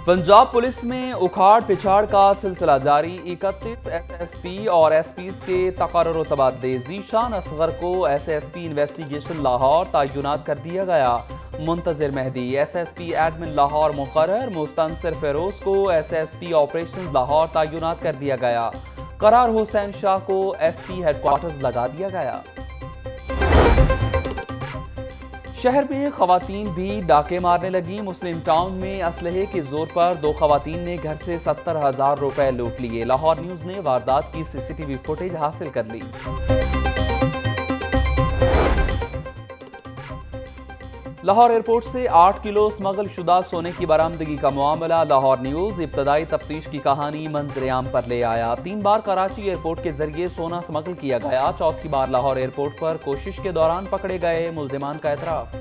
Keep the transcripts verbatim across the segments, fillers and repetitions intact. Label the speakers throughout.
Speaker 1: Punjab police में उखाड़ पिछाड़ का सिलसिला जारी। इकतीस एस एस पी और एस पीज़ के तकर्रुर तबादले। ज़ीशान असगर को S S P investigation Lahore तयनात कर दिया गया। Muntazir Mehdi S S P admin Lahore मुकर्रर। मुस्तनसिर फेरोज को S S P operation Lahore तयनात कर दिया गया। करार हुसैन शाह को एस पी हेडक्वार्टर्स लगा दिया गया। शहर में खवातीन भी डाके मारने लगी। मुस्लिम टाउन में असलहे के जोर पर दो खवातीन ने घर से सत्तर हजार रुपए लूट लिए। लाहौर न्यूज ने वारदात की सीसीटीवी फुटेज हासिल कर ली। लाहौर एयरपोर्ट से आठ किलो स्मगल शुदा सोने की बरामदगी का मामला। लाहौर न्यूज इब्तदाई तफ्तीश की कहानी मंजरेआम पर ले आया। तीन बार कराची एयरपोर्ट के जरिए सोना स्मगल किया गया। चौथी बार लाहौर एयरपोर्ट पर कोशिश के दौरान पकड़े गए मुल्जिमान का एतराफ।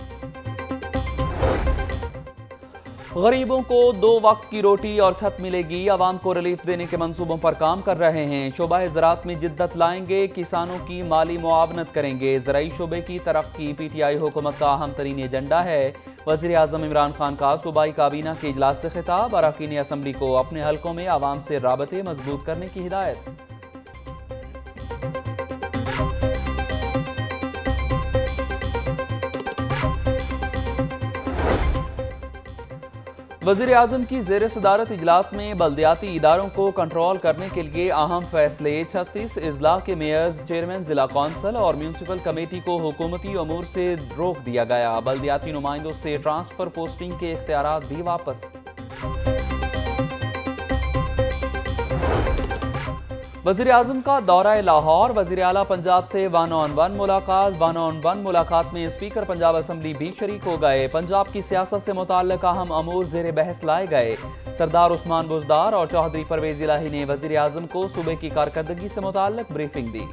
Speaker 1: गरीबों को दो वक्त की रोटी और छत मिलेगी। आवाम को रिलीफ देने के मंसूबों पर काम कर रहे हैं। शोबा ज़राअत में जिद्दत लाएंगे। किसानों की माली मुआवनत करेंगे। ज़राई शोबे की तरक्की पी टी आई हुकूमत का अहम तरीन एजेंडा है। वज़ीर आज़म इमरान खान का सूबाई काबीना के इजलास से खिताब। अरकान असम्बली को अपने हलकों में आवाम से राबते मजबूत करने की हिदायत। वज़ीर आज़म की ज़ेर सदारत इजलास में बल्दियाती इदारों को कंट्रोल करने के लिए अहम फैसले। छत्तीस अजला के मेयर्स, चेयरमैन, जिला कौंसल और म्यूनसिपल कमेटी को हुकूमती अमूर से रोक दिया गया। बल्दियाती नुमाइंदों से ट्रांसफर पोस्टिंग के इख्तियारात भी वापस। वज़ीर आज़म का दौरा लाहौर। वज़ीर आला पंजाब से वन ऑन वन मुलाकात। वन ऑन वन मुलाकात में स्पीकर पंजाब असम्बली भी शरीक हो गए। पंजाब की सियासत से मुताल्लिक़ अहम अमूर ज़ेरे बहस लाए गए। सरदार उस्मान बुज़दार और चौधरी परवेज़ इलाही ने वज़ीर आज़म को सूबे की कारकर्दगी से मुताल्लिक़ ब्रीफिंग दी।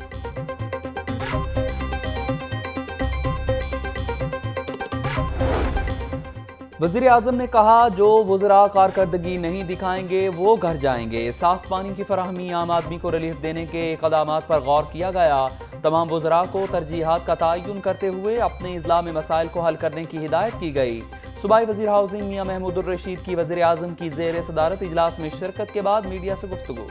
Speaker 1: वज़ीर आज़म ने कहा, जो वज़रा कारकर्दगी नहीं दिखाएंगे वो घर जाएंगे। साफ पानी की फराहमी, आम आदमी को रिलीफ देने के इक़दामात पर गौर किया गया। तमाम वज़रा को तरजीहात का तयन करते हुए अपने इज़ला में मसाइल को हल करने की हिदायत की गई। सूबाई वज़ीर हाउसिंग मियां महमूदुर रशीद की वज़ीर आज़म की ज़ेर सदारत इजलास में शिरकत के बाद मीडिया से गुफ्तगू।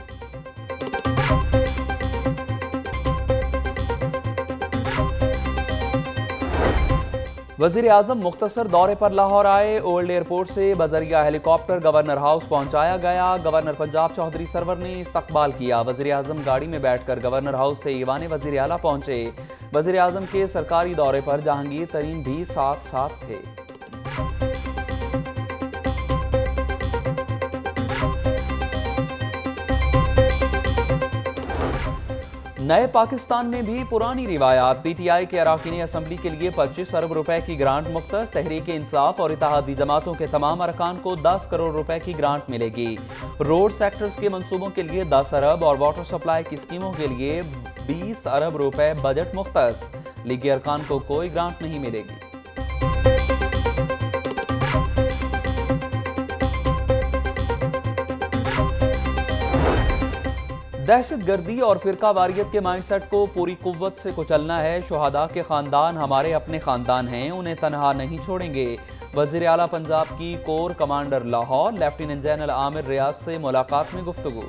Speaker 1: वज़ीर आज़म मुख्तसर दौरे पर लाहौर आए। ओल्ड एयरपोर्ट से बजरिया हेलीकॉप्टर गवर्नर हाउस पहुंचाया गया। गवर्नर पंजाब चौधरी सरवर ने इस्तकबाल किया। वज़ीर आज़म गाड़ी में बैठकर गवर्नर हाउस से ईवान वज़ीर आला पहुंचे। वज़ीर आज़म के सरकारी दौरे पर जहांगीर तरीन भी साथ साथ थे। नए पाकिस्तान में भी पुरानी रिवायात। पी टी आई के अरकान असम्बली के लिए पच्चीस अरब रुपए की ग्रांट मुख्तस। तहरीक इंसाफ और इत्तेहादी जमातों के तमाम अरकान को दस करोड़ रुपए की ग्रांट मिलेगी। रोड सेक्टर्स के मंसूबों के लिए दस अरब और वाटर सप्लाई की स्कीमों के लिए बीस अरब रुपए बजट मुख्तस। लीगी अरकान को कोई ग्रांट नहीं मिलेगी। दहशत गर्दी और फिरका वारियत के माइंडसेट को पूरी कुव्वत से कुचलना है। शुहदा के खानदान हमारे अपने खानदान हैं, उन्हें तनहा नहीं छोड़ेंगे। वज़ीर आला पंजाब की corps commander Lahore lieutenant general Aamir Riaz से मुलाकात में गुफ्तगू।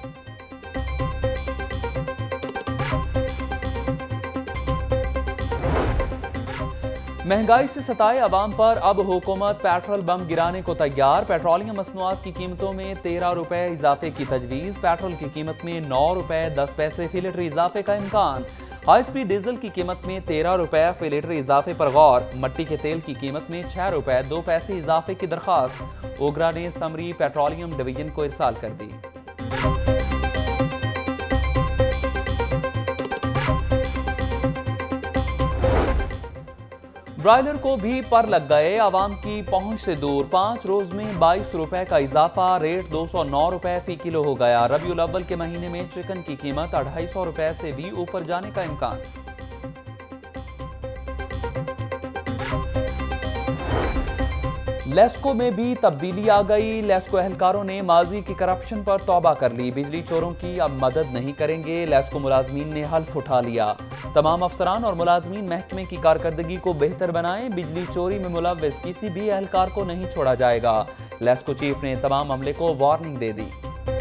Speaker 1: महंगाई से सताए अवाम पर अब हुकूमत पेट्रोल बम गिराने को तैयार। पेट्रोलियम मसनूआत की कीमतों में तेरह रुपए इजाफे की तजवीज़। पेट्रोल की कीमत में नौ रुपए दस पैसे फी लीटर इजाफे का इम्कान। हाई स्पीड डीजल की कीमत में तेरह रुपए फी लीटर इजाफे पर गौर। मट्टी के तेल की कीमत में छह रुपए दो पैसे इजाफे की दरख्वास्त। ओगरा ने समरी पेट्रोलियम डिवीजन को इरसाल कर दी। ब्रायलर को भी पर लग गए। आवाम की पहुंच से दूर। पाँच रोज में बाईस रुपए का इजाफा। रेट दो सौ नौ रुपए फी किलो हो गया। रबीउल अव्वल के महीने में चिकन की कीमत अढ़ाई सौ रुपए से भी ऊपर जाने का इम्कान। लेस्को में भी तब्दीली आ गई। लेस्को एहलकारों ने माजी की करप्शन पर तौबा कर ली। बिजली चोरों की अब मदद नहीं करेंगे। लेस्को मुलाजमीन ने हल्फ उठा लिया। तमाम अफसरान और मुलाजमीन महकमे की कारकर्दगी को बेहतर बनाएं। बिजली चोरी में मुलव्विस किसी भी एहलकार को नहीं छोड़ा जाएगा। लेस्को चीफ ने तमाम अमले को वार्निंग दे दी।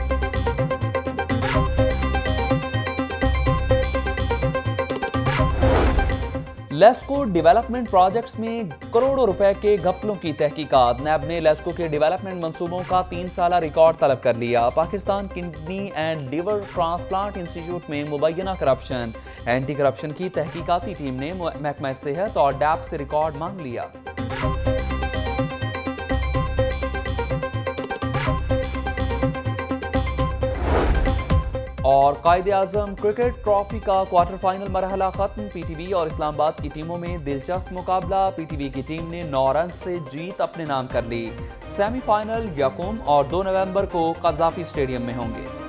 Speaker 1: लेस्को डेवलपमेंट प्रोजेक्ट्स में करोड़ों रुपए के घपलों की तहकीकात। नैब ने लेस्को के डेवलपमेंट मंसूबों का तीन साल रिकॉर्ड तलब कर लिया। Pakistan kidney and liver transplant institute में मुबैना करप्शन। एंटी करप्शन की तहकीकाती टीम ने महकमा सेहत और डैप से रिकॉर्ड मांग लिया। और कायदे आजम क्रिकेट ट्रॉफी का क्वार्टर फाइनल मरहला खत्म। पीटीवी और इस्लामाबाद की टीमों में दिलचस्प मुकाबला। पीटीवी की टीम ने नौ रन से जीत अपने नाम कर ली। सेमीफाइनल यकूम और दो नवंबर को कज़ाफी स्टेडियम में होंगे।